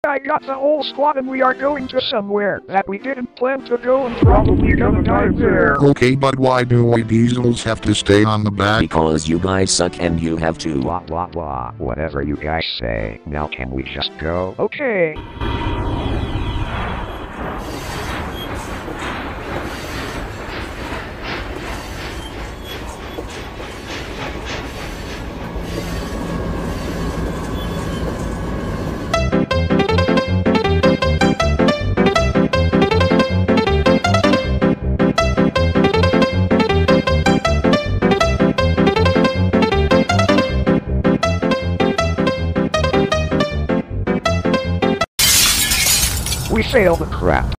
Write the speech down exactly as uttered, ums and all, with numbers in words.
I got the whole squad and we are going to somewhere that we didn't plan to go and probably gonna die there. Okay, but why do we diesels have to stay on the back? Because you guys suck and you have to. Wah wah wah, whatever you guys say. Now can we just go? Okay. We failed. Crap.